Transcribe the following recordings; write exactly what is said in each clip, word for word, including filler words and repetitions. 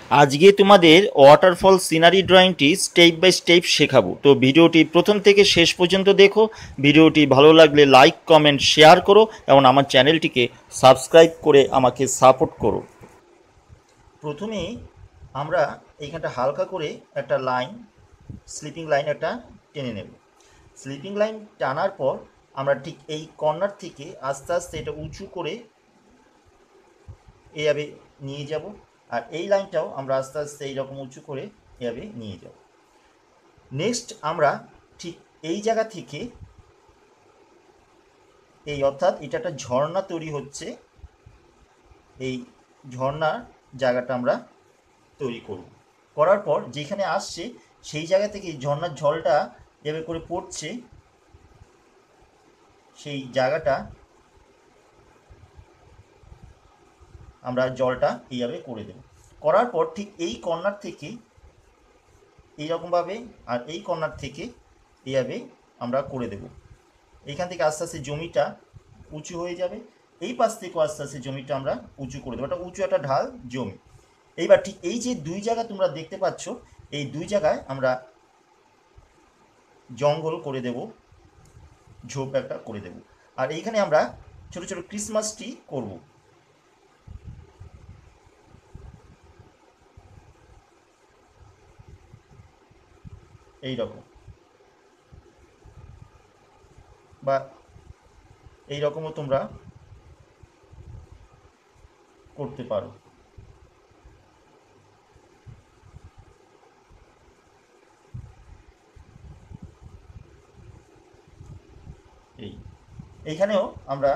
আজকে তোমাদের waterfall scenery ড্রয়িংটি স্টেপ বাই স্টেপ শেখাবো। তো ভিডিওটি প্রথম থেকে শেষ পর্যন্ত দেখো। ভিডিওটি ভালো লাগলে লাইক কমেন্ট শেয়ার করো এবং আমার চ্যানেলটিকে সাবস্ক্রাইব করে আমাকে সাপোর্ট করো। প্রথমে আমরা এইখানটা হালকা করে একটা লাইন, স্লিপিং লাইন একটা টেনে নেব। স্লিপিং লাইন টানার পর আমরা ঠিক এই কর্নার থেকে আস্তে আস্তে এটা উঁচু করে এইভাবে নিয়ে যাব, আর এই লাইনটাও আমরা আস্তে আস্তে এইরকম উঁচু করে এভাবে নিয়ে যাব। নেক্সট আমরা ঠিক এই জায়গা থেকে এই অর্থাৎ এটা একটা ঝর্ণা তৈরি হচ্ছে, এই ঝর্ণার জায়গাটা আমরা তৈরি করব। করার পর যেখানে আসছে সেই জায়গা থেকে ঝর্ণার জলটা এভাবে করে পড়ছে, সেই জায়গাটা আমরা জলটা এইভাবে করে দেব। করার পর ঠিক এই কর্নার থেকে এইরকমভাবে আর এই কর্নার থেকে এইভাবে আমরা করে দেব। এইখান থেকে আস্তে আস্তে জমিটা উঁচু হয়ে যাবে, এই পাশ থেকেও আস্তে আস্তে জমিটা আমরা উঁচু করে দেবো। একটা উঁচু একটা ঢাল জমি। এইবার ঠিক এই যে দুই জায়গা তোমরা দেখতে পাচ্ছ, এই দুই জায়গায় আমরা জঙ্গল করে দেব, ঝোপ একটা করে দেব। আর এইখানে আমরা ছোট ছোট ক্রিসমাস ট্রি করব। এই রকম বা এই রকমও তোমরা করতে পারো। এই এইখানেও আমরা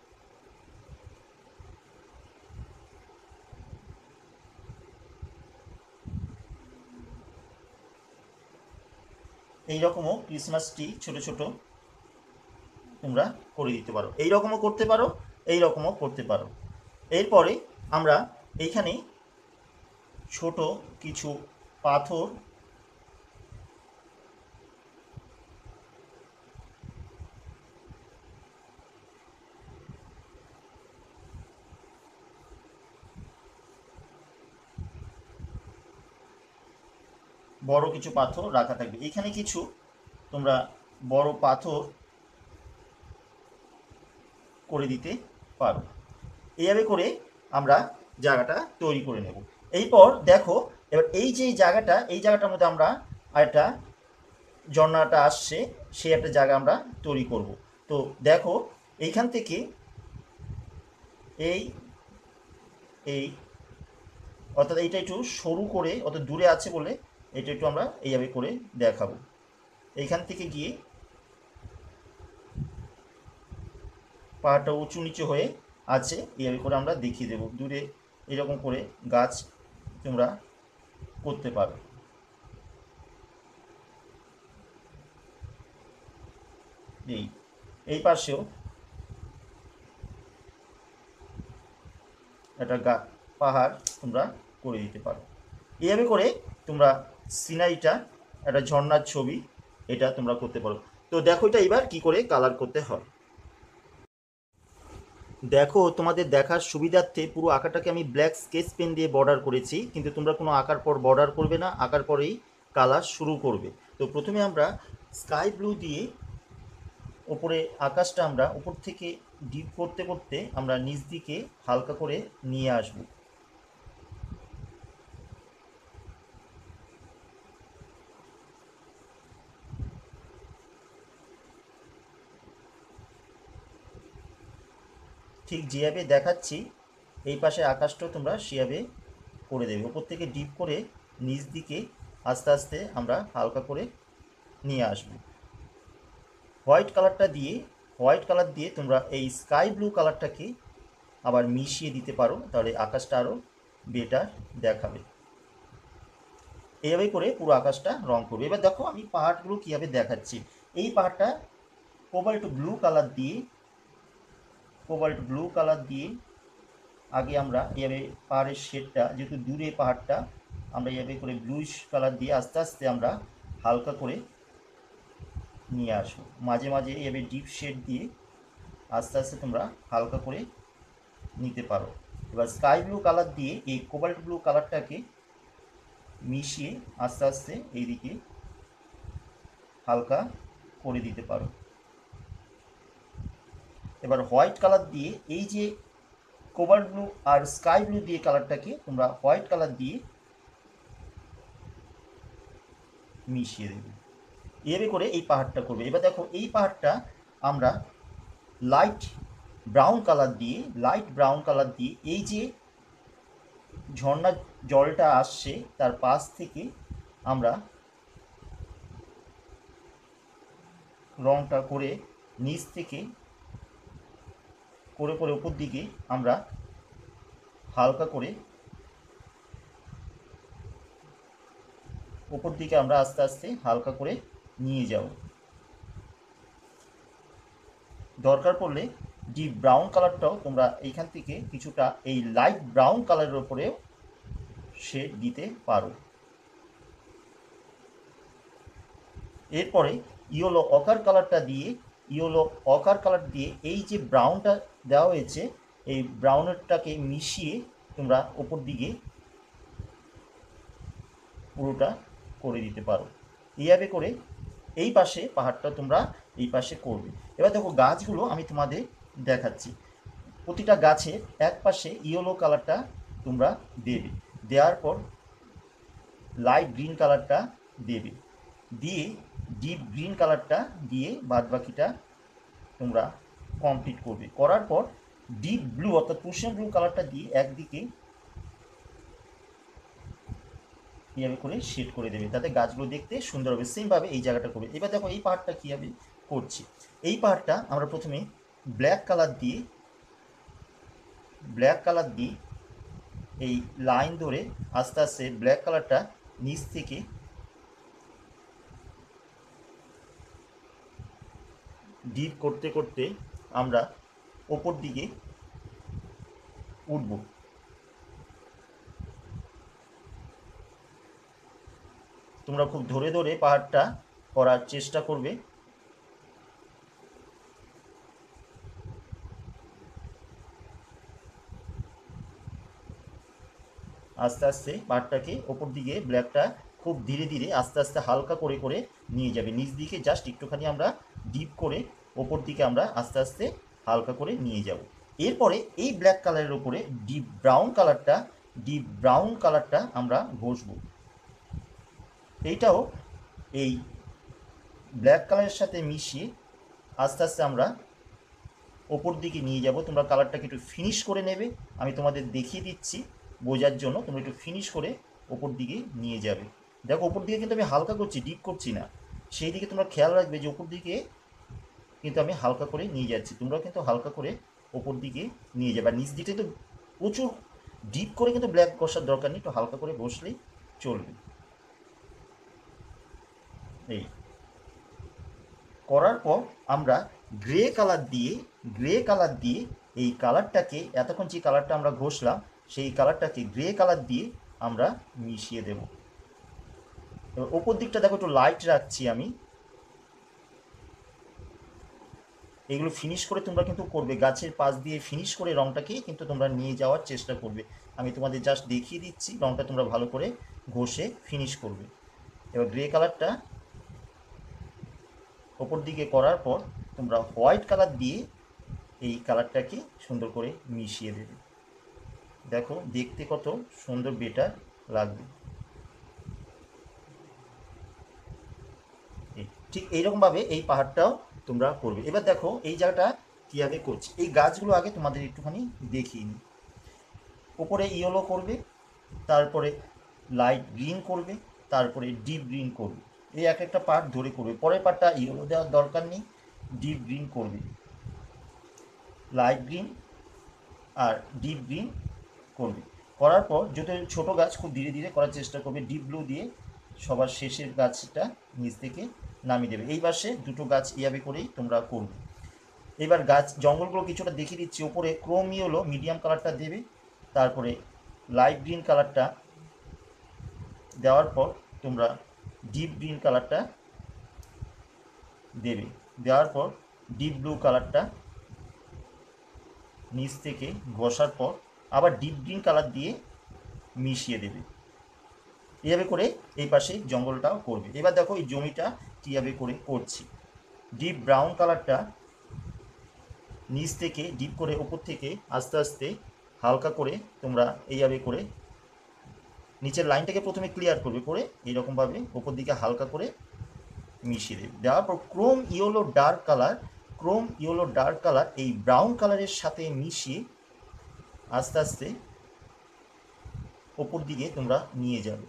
এই রকমও ক্রিসমাস ট্রি ছোট ছোট তোমরা করে দিতে পারো। এই রকমও করতে পারো, এই রকমও করতে পারো। এরপরে আমরা এইখানে ছোট কিছু পাথর বড় কিছু পাথর রাখা থাকবে। এখানে কিছু তোমরা বড় পাথর করে দিতে পারো। এইভাবে করে আমরা জায়গাটা তৈরি করে নেব। এরপর দেখো, এবার এই যে জায়গাটা, এই জায়গাটার মধ্যে আমরা একটা ঝর্ণাটা আসছে, সেই একটা জায়গা আমরা তৈরি করব। তো দেখো এইখান থেকে এই এই অর্থাৎ এইটা একটু সরু করে, অত দূরে আছে বলে এটা একটু আমরা এইভাবে করে দেখাবো। এইখান থেকে গিয়ে পাহাড়টা উঁচু নিচু হয়ে আছে, এইভাবে করে আমরা দেখিয়ে দেব। দূরে এরকম করে গাছ তোমরা করতে পারো। এই এই পাশেও একটা গা পাহাড় তোমরা করে দিতে পারো। এইভাবে করে তোমরা সিনারিটা, একটা ঝর্ণার ছবি, এটা তোমরা করতে পারো। তো দেখো এটা এবার কি করে কালার করতে হয়। দেখো তোমাদের দেখার সুবিধার্থে পুরো আঁকাটাকে আমি ব্ল্যাক স্কেচ পেন দিয়ে বর্ডার করেছি, কিন্তু তোমরা কোনো আঁকার পর বর্ডার করবে না, আঁকার পরেই কালার শুরু করবে। তো প্রথমে আমরা স্কাই ব্লু দিয়ে ওপরে আকাশটা আমরা উপর থেকে ডিপ করতে করতে আমরা নিচ দিকে হালকা করে নিয়ে আসব। ঠিক যেভাবে দেখাচ্ছি এই পাশে আকাশটাও তোমরা সেভাবে করে দেবে। উপর থেকে ডিপ করে নিচ দিকে আস্তে আস্তে আমরা হালকা করে নিয়ে আসব। হোয়াইট কালারটা দিয়ে হোয়াইট কালার দিয়ে তোমরা এই স্কাই ব্লু কালারটাকে আবার মিশিয়ে দিতে পারো, তাহলে আকাশটা আরও বেটার দেখাবে। এইভাবে করে পুরো আকাশটা রং করবে। এবার দেখো আমি পাহাড়গুলো কীভাবে দেখাচ্ছি। এই পাহাড়টা কোবাল্ট ব্লু কালার দিয়ে কোবাল্ট ব্লু কালার দিয়ে আগে আমরা এভাবে পাহাড়ের শেডটা, যেহেতু দূরে পাহাড়টা, আমরা এভাবে করে ব্লুইশ কালার দিয়ে আস্তে আস্তে আমরা হালকা করে নিয়ে আসবো। মাঝে মাঝে এভাবে ডিপ শেড দিয়ে আস্তে আস্তে তোমরা হালকা করে নিতে পারো। এবার স্কাই ব্লু কালার দিয়ে এই কোবাল্ট ব্লু কালারটাকে মিশিয়ে আস্তে আস্তে এইদিকে হালকা করে দিতে পারো। এবার হোয়াইট কালার দিয়ে এই যে কোবাল্ট ব্লু আর স্কাই ব্লু দিয়ে কালারটাকে তোমরা হোয়াইট কালার দিয়ে মিশিয়ে দেবে। এভাবে করে এই পাহাড়টা করবে। এবার দেখো এই পাহাড়টা আমরা লাইট ব্রাউন কালার দিয়ে লাইট ব্রাউন কালার দিয়ে এই যে ঝর্ণার জলটা আসছে তার পাশ থেকে আমরা রংটা করে নিচ থেকে করে করে উপর দিকে আমরা হালকা করে উপর দিকে আমরা আস্তে আস্তে হালকা করে নিয়ে যাব। দরকার পড়লে ডিপ ব্রাউন কালারটাও তোমরা এইখান থেকে কিছুটা এই লাইট ব্রাউন কালারের উপরেও শেড দিতে পারো। এরপরে ইয়েলো অকার কালারটা দিয়ে ইয়েলো অকার কালার দিয়ে এই যে ব্রাউনটা দেওয়া হয়েছে এই ব্রাউনেরটাকে মিশিয়ে তোমরা ওপর দিকে পুরোটা করে দিতে পারো। এইভাবে করে এই পাশে পাহাড়টা তোমরা এই পাশে করবে। এবার দেখো গাছগুলো আমি তোমাদের দেখাচ্ছি। প্রতিটা গাছের এক পাশে ইয়েলো কালারটা তোমরা দেবে, দেওয়ার পর লাইট গ্রিন কালারটা দেবে, দিয়ে ডিপ গ্রিন কালারটা দিয়ে বাদ বাকিটা তোমরা কমপ্লিট করবে। করার পর ডিপ ব্লু অর্থাৎ প্রুশিয়ান ব্লু কালারটা দিয়ে একদিকে এইভাবে করে শেড করে দেবে, তাতে গাছগুলো দেখতে সুন্দর হবে। সেমভাবে এই জায়গাটা করবে। এবার দেখো এই পাহাড়টা কীভাবে করছি। এই পাহাড়টা আমরা প্রথমে ব্ল্যাক কালার দিয়ে ব্ল্যাক কালার দিয়ে এই লাইন ধরে আস্তে আস্তে ব্ল্যাক কালারটা নিচ থেকে ডিপ করতে করতে আমরা ওপর দিকে উঠব। তোমরা খুব ধরে ধরে পাহাড়টা করার চেষ্টা করবে। আস্তে আস্তে পাহাড়টাকে ওপর দিকে ব্ল্যাকটা খুব ধীরে ধীরে আস্তে আস্তে হালকা করে করে নিয়ে যাবে। নিচ দিকে জাস্ট একটুখানি আমরা ডিপ করে ওপর দিকে আমরা আস্তে আস্তে হালকা করে নিয়ে যাব। এরপরে এই ব্ল্যাক কালারের উপরে ডিপ ব্রাউন কালারটা ডিপ ব্রাউন কালারটা আমরা ঘষবো। এইটাও এই ব্ল্যাক কালারের সাথে মিশিয়ে আস্তে আস্তে আমরা ওপর দিকে নিয়ে যাব। তোমরা কালারটাকে একটু ফিনিশ করে নেবে, আমি তোমাদের দেখিয়ে দিচ্ছি বোঝার জন্য। তোমরা একটু ফিনিশ করে ওপর দিকে নিয়ে যাবে। দেখো ওপর দিকে কিন্তু আমি হালকা করছি, ডিপ করছি না, সেই দিকে তোমরা খেয়াল রাখবে যে ওপর দিকে কিন্তু আমি হালকা করে নিয়ে যাচ্ছি। তোমরাও কিন্তু হালকা করে ওপর দিকে নিয়ে যাবে। আর নিচ দিকে কিন্তু প্রচুর ডিপ করে কিন্তু ব্ল্যাক ঘষার দরকার নেই, একটু হালকা করে ঘষলেই চলবে। এই করার পর আমরা গ্রে কালার দিয়ে গ্রে কালার দিয়ে এই কালারটাকে এতক্ষণ যে কালারটা আমরা ঘষলাম সেই কালারটাকে গ্রে কালার দিয়ে আমরা মিশিয়ে দেব। এবার ওপর দিকটা দেখো একটু লাইট রাখছি আমি। এগুলো ফিনিশ করে তোমরা কিন্তু করবে, গাছের পাশ দিয়ে ফিনিশ করে রঙটাকে কিন্তু তোমরা নিয়ে যাওয়ার চেষ্টা করবে। আমি তোমাদের জাস্ট দেখিয়ে দিচ্ছি, রঙটা তোমরা ভালো করে ঘষে ফিনিশ করবে। এবার গ্রে কালারটা ওপর দিকে করার পর তোমরা হোয়াইট কালার দিয়ে এই কালারটাকে সুন্দর করে মিশিয়ে দেবে। দেখো দেখতে কত সুন্দর বেটার লাগবে। ঠিক এইরকমভাবে এই পাহাড়টাও তোমরা করবে। এবার দেখো এই জায়গাটা কীভাবে করছি। এই গাছগুলো আগে তোমাদের একটুখানি দেখিয়ে নিই। ওপরে ইয়েলো করবে, তারপরে লাইট গ্রিন করবে, তারপরে ডিপ গ্রিন করবে। এই এক একটা পার্ট ধরে করবে। পরের পার্টটা ইয়েলো দেওয়ার দরকার নেই, ডিপ গ্রিন করবে, লাইট গ্রিন আর ডিপ গ্রিন করবে। করার পর যদি ছোটো গাছ খুব ধীরে ধীরে করার চেষ্টা করবে, ডিপ ব্লু দিয়ে সবার শেষের গাছটা নিচ থেকে নামিয়ে দেবে। এই পাশে দুটো গাছ ইয়াবে করেই তোমরা করবে। এবার গাছ জঙ্গলগুলো কিছুটা দেখিয়ে দিচ্ছি। ওপরে ক্রোম ইয়েলো মিডিয়াম কালারটা দেবে, তারপরে লাইট গ্রিন কালারটা দেওয়ার পর তোমরা ডিপ গ্রিন কালারটা দেবে, দেওয়ার পর ডিপ ব্লু কালারটা নিচ থেকে ঘষার পর আবার ডিপ গ্রিন কালার দিয়ে মিশিয়ে দেবে। এইভাবে করে এই পাশে জঙ্গলটাও করবে। এবার দেখো এই জমিটা কীভাবে করে করছি। ডিপ ব্রাউন কালারটা নিচ থেকে ডিপ করে ওপর থেকে আস্তে আস্তে হালকা করে তোমরা এইভাবে করে নিচের লাইনটাকে প্রথমে ক্লিয়ার করবে, করে এইরকমভাবে ওপর দিকে হালকা করে মিশিয়ে দেবে। দেওয়ার পর chrome yellow dark colour chrome yellow dark colour এই ব্রাউন কালারের সাথে মিশিয়ে আস্তে আস্তে ওপর দিকে তোমরা নিয়ে যাবে।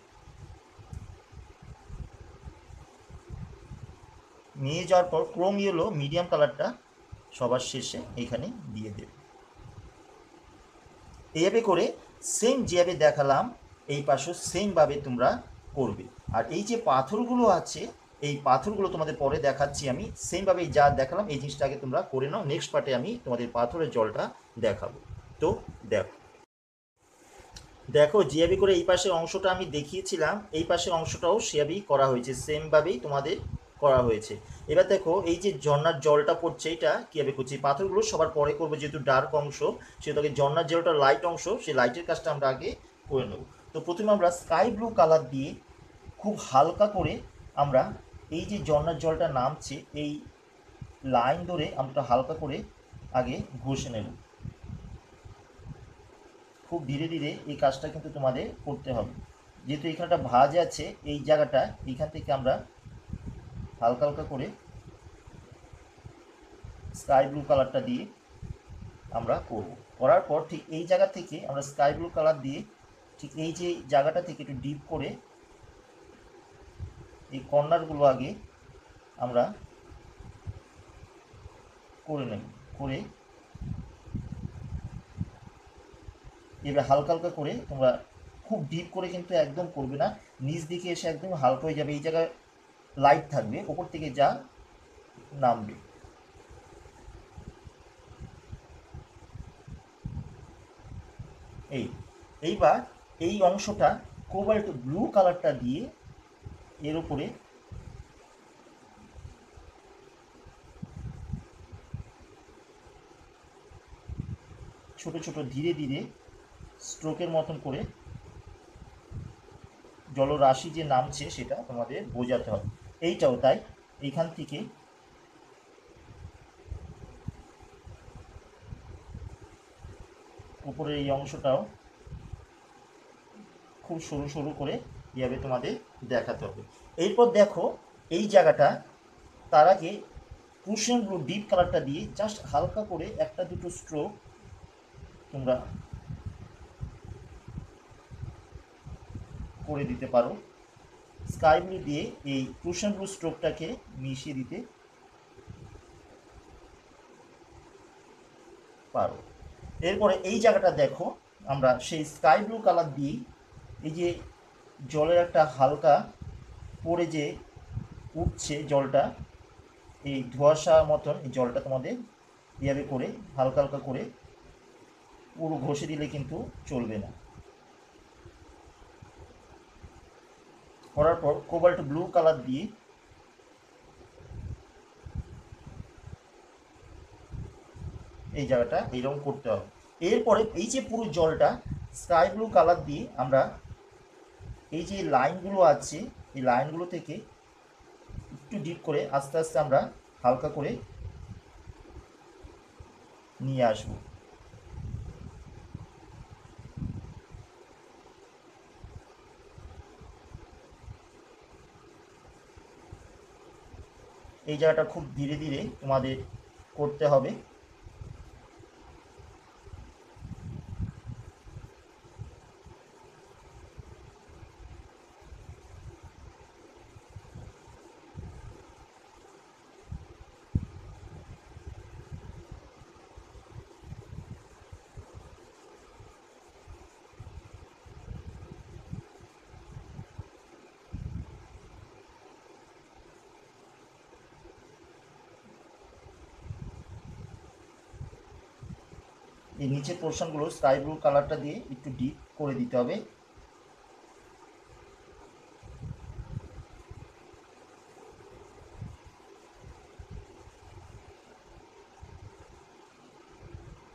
নিয়ে যাওয়ার পর ক্রোম ইয়েলো মিডিয়াম কালারটা সবার শেষে এইখানে দিয়ে দেবে। এইভাবে করে সেম যেভাবে দেখালাম এই পাশে সেমভাবে তোমরা করবে। আর এই যে পাথরগুলো আছে এই পাথরগুলো তোমাদের পরে দেখাচ্ছি আমি, সেমভাবে যা দেখালাম এই জিনিসটাকে তোমরা করে নাও। নেক্সট পার্টে আমি তোমাদের পাথরের জলটা দেখাবো। তো দেখো দেখো যেভাবে করে এই পাশের অংশটা আমি দেখিয়েছিলাম এই পাশের অংশটাও সেভাবেই করা হয়েছে, সেমভাবেই তোমাদের করা হয়েছে। এবার দেখো এই যে ঝর্নার জলটা পড়ছে এটা কীভাবে করছি, পাথরগুলো সবার পরে করবো যেহেতু ডার্ক অংশ, সেহেতু আগে ঝর্নার জলটা লাইট অংশ, সেই লাইটের কাজটা আমরা আগে করে নেব। তো প্রথমে আমরা স্কাই ব্লু কালার দিয়ে খুব হালকা করে আমরা এই যে ঝর্নার জলটা নামছে এই লাইন ধরে আমরা হালকা করে আগে ঘষে নেব। খুব ধীরে ধীরে এই কাজটা কিন্তু তোমাদের করতে হবে, যেহেতু এখানটা ভাঁজ আছে এই জায়গাটা, এইখান থেকে আমরা হালকা হালকা করে স্কাই ব্লু কালারটা দিয়ে আমরা করব। করার পর ঠিক এই জায়গা থেকে আমরা স্কাই ব্লু কালার দিয়ে ঠিক এই যে জায়গাটা থেকে একটু ডিপ করে এই কর্নারগুলো আগে আমরা করে নেব। করে এবার হালকা হালকা করে তোমরা খুব ডিপ করে কিন্তু একদম করবে না, নিচ দিকে এসে একদম হালকা হয়ে যাবে, এই জায়গায় লাইট থাকবে, ওপর থেকে যা নামবে। এই এইবার এই অংশটা কোবাল্ট ব্লু কালারটা দিয়ে এর উপরে ছোট ছোট ধীরে ধীরে স্ট্রোকের মতন করে জলরাশি যে নামছে সেটা তোমাদের বোঝাতে হবে। এইটাও তাই, এইখান থেকে উপরের এই অংশটাও খুব সরু সরু করে এভাবে তোমাদের দেখাতে হবে। এরপর দেখো এই জায়গাটা তার আগে প্রুশিয়ান ব্লু ডিপ কালারটা দিয়ে জাস্ট হালকা করে একটা দুটো স্ট্রোক তোমরা করে দিতে পারো। স্কাই ব্লু দিয়ে এই প্রুশিয়ান ব্লু স্ট্রোকটাকে মিশিয়ে দিতে পারো। এরপরে এই জায়গাটা দেখো আমরা সেই স্কাই ব্লু কালার দিয়ে এই যে জলের একটা হালকা পড়ে যে উঠছে জলটা, এই ধোঁয়াশা মতন এই জলটা তোমাদের এভাবে করে হালকা হালকা করে পুরো ঘষে দিলে কিন্তু চলবে না। করার পর কোবাল্ট ব্লু কালার দিয়ে এই জায়গাটা এইরকম করতে হবে। এরপরে এই যে পুরো জলটা স্কাই ব্লু কালার দিয়ে আমরা এই যে লাইনগুলো আছে এই লাইনগুলো থেকে একটু ডিপ করে আস্তে আস্তে আমরা হালকা করে নিয়ে আসবো। এই জায়গাটা খুব ধীরে ধীরে তোমাদের করতে হবে। এই নিচের পোর্শনগুলো স্কাই ব্লু কালারটা দিয়ে একটু ডিপ করে দিতে হবে।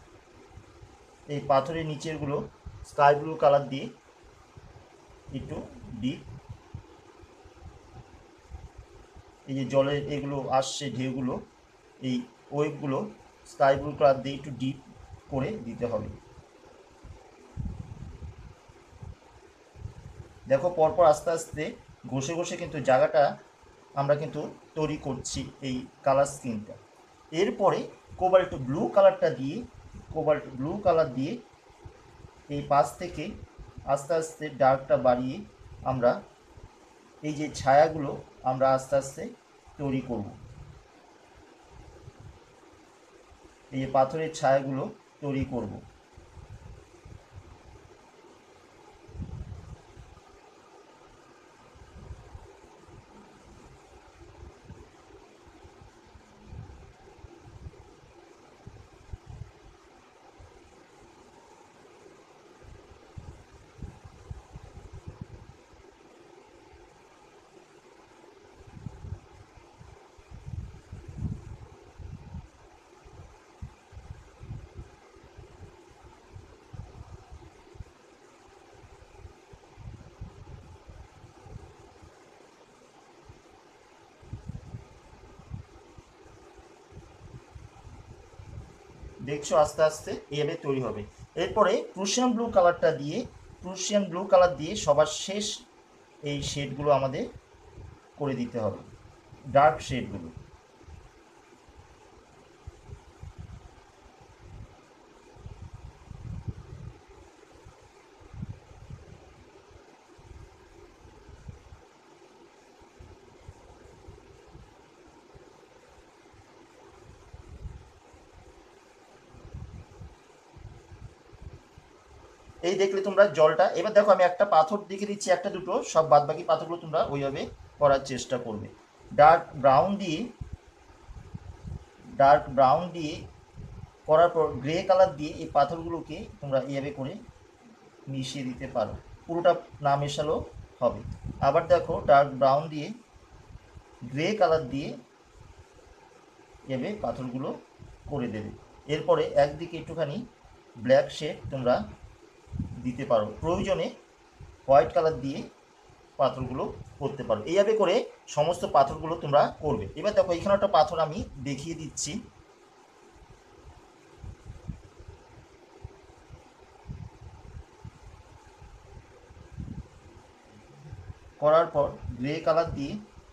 এই পাথরের নিচেরগুলো স্কাই ব্লু কালার দিয়ে একটু ডিপ, এই যে জলের এগুলো আসছে ঢেউগুলো, এই ওয়েভগুলো স্কাই ব্লু কালার দিয়ে একটু ডিপ করে দিতে হবে। দেখো পরপর আস্তে আস্তে ঘষে ঘষে কিন্তু জায়গাটা আমরা কিন্তু তৈরি করছি এই কালার স্কিনটা। এরপরে কোবাল্ট ব্লু কালারটা দিয়ে কোবাল্ট ব্লু কালার দিয়ে এই পাশ থেকে আস্তে আস্তে ডার্কটা বাড়িয়ে আমরা এই যে ছায়াগুলো আমরা আস্তে আস্তে তৈরি করব। এই যে পাথরের ছায়াগুলো তৈরি করব। দেখছো আস্তে আস্তে এইভাবে তৈরি হবে। এরপরে প্রুশিয়ান ব্লু কালারটা দিয়ে প্রুশিয়ান ব্লু কালার দিয়ে সবার শেষ এই শেডগুলো আমাদের করে দিতে হবে, ডার্ক শেডগুলো। এই দেখলে তোমরা জলটা, এবার দেখো আমি একটা পাথর দেখে দিচ্ছি, একটা দুটো, সব বাদ বাকি পাথরগুলো তোমরা ওইভাবে করার চেষ্টা করবে। ডার্ক ব্রাউন দিয়ে ডার্ক ব্রাউন দিয়ে করার পর গ্রে কালার দিয়ে এই পাথরগুলোকে তোমরা এইভাবে করে মিশিয়ে দিতে পারো, পুরোটা না মেশালেও হবে। আবার দেখো ডার্ক ব্রাউন দিয়ে গ্রে কালার দিয়ে এভাবে পাথরগুলো করে দেবে। এরপরে একদিকে একটুখানি ব্ল্যাক শেড তোমরা দিতে পারো, প্রয়োজনে হোয়াইট কালার দিয়ে পাথরগুলো করতে পারো। এইভাবে করে সমস্ত পাথরগুলো তোমরা করবে। এবার দেখো এখানে একটা পাথর আমি দেখিয়ে দিচ্ছি। করার পর গ্রে কালার দিয়ে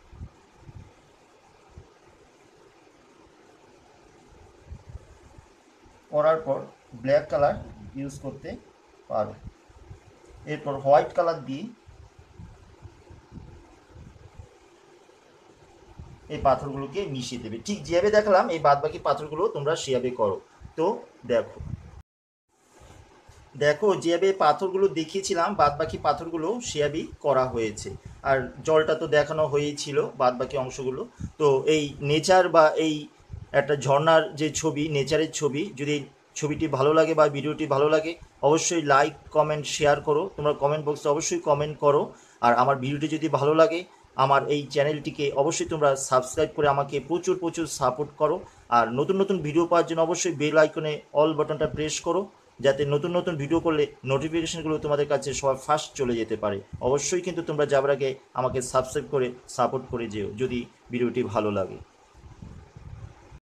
করার পর ব্ল্যাক কালার ইউজ করতে পারো। এরপর হোয়াইট কালার দিয়ে এই পাথরগুলোকে মিশিয়ে দেবে। ঠিক যেভাবে দেখালাম এই বাদ বাকি পাথরগুলো তোমরা সেভাবে করো। তো দেখো দেখো যেভাবে পাথরগুলো দেখিয়েছিলাম বাদ বাকি পাথরগুলো সেভাবেই করা হয়েছে। আর জলটা তো দেখানো হয়েছিল বাদ বাকি অংশগুলো। তো এই নেচার বা এই একটা ঝর্ণার যে ছবি, নেচারের ছবি, যদি ছবিটি ভালো লাগে বা ভিডিওটি ভালো লাগে অবশ্যই লাইক কমেন্ট শেয়ার করো। তোমরা কমেন্ট বক্সে অবশ্যই কমেন্ট করো। আর আমার ভিডিওটি যদি ভালো লাগে আমার এই চ্যানেলটিকে অবশ্যই তোমরা সাবস্ক্রাইব করে আমাকে প্রচুর প্রচুর সাপোর্ট করো। আর নতুন নতুন ভিডিও পাওয়ার জন্য অবশ্যই বেল আইকনে অল বাটনটা প্রেস করো, যাতে নতুন নতুন ভিডিও করলে নোটিফিকেশনগুলো তোমাদের কাছে সবার ফার্স্ট চলে যেতে পারে। অবশ্যই কিন্তু তোমরা যাবার আগে আমাকে সাবস্ক্রাইব করে সাপোর্ট করে যেও যদি ভিডিওটি ভালো লাগে।